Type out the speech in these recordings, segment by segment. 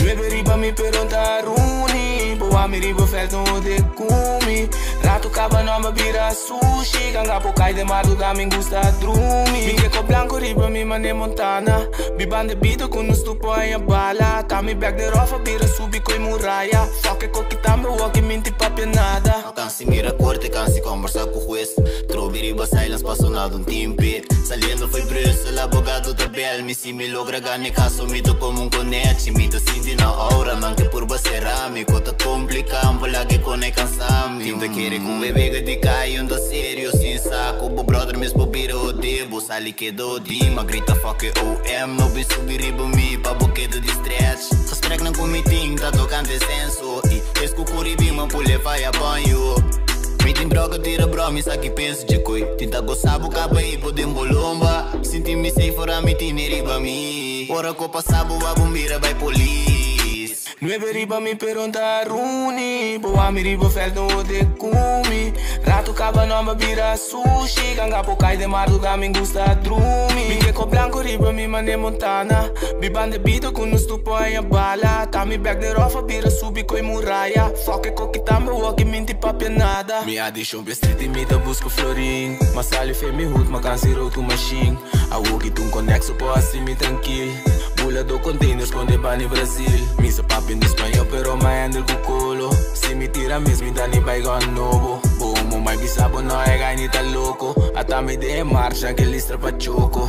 Nueve riba me perguntaruni, boa me riba felton de kumi. Rato caba nova vira sushi, ganga po cai de mar do me gusta drumi. Mi que blanco riba me mane montana, bibande bito com no stupo em a bala. Tá me back de rofa vira subi coi muralha. Foque co que tá meu walk minti papia nada. Cansi mira corte, cansi conversa com o juez. Trovi riba silence, passou nada timpe. Saliendo foi preso, el abogado da bel. Mi si me logra gane caso, me to como connect. Me to sinti na aura, man que por baserami. Cota complicam, bola que cone cansami. Tinta quere com bebê de cai, anda sério, sem saco. Bo brother, mis bobira o debo. Sali que do dima, grita fuck OM. No bi subir riba mi, pa boqueta de stretch. Gestrek na comiting, tá tocando senso. E escucuri bima, pule vai apanho. Meeting droga, tira bro, me saque penso de coi. Tinta gostar boca e poder bolomba. Senti-me sem fora, me tine riba mi. Ora copa sabo, a bombira vai police. Nueve riba me perguntaruni, boa me riba felton de kumi. Rato caba nova vira sushi, ganga po cai de mar do me gusta drumi. Mi que blanco riba me mane montana, bibande bito com no stupo em a bala. Tá me back de rofa vira subi coi muralha. Foque co que tá meu walk minti papia nada. Me addition be street e me da busco florin. Mas sali fe me hood, ma cansi road machine. A walk tum conexo po assim me tranquil. Bula do containers con de bani Brasil. Mi se papi in espanhol pero mai handle cu colo. Si mi tira mesmo me dani baigon novo. Bomo mai bisabo no é gai ni tá louco. Ata me de marcha que listra pa choco.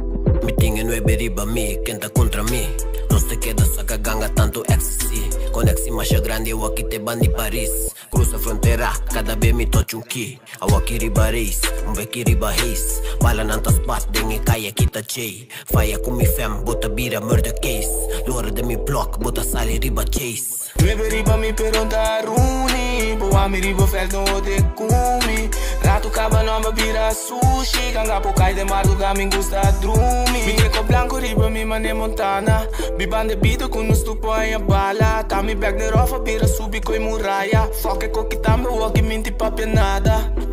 Mi tinha nueve riba mi, quem tá contra mim. Nós te queda saca ganga tanto ecstasy. Conexi marcha grande, eu aqui te bandi Paris. Cruza fronteira, cada vez me toque ki. Eu aqui riba reis, vê riba reis. Bala nanta spot, dengue caia aqui tá chei. Faia com mi fam, bota bira murder case. Lora de mi block, bota sali riba chase. Nueve riba me perguntaruni, boa me riba felton de kumi. Rato caba nova vira sushi, ganga po cai de mar do me gusta drumi. Mi que blanco riba me mane montana, bibande bito com no stupo em a bala. Tá me back de rofa vira subi coi muralha. Foque co que tá meu walk minti papia nada.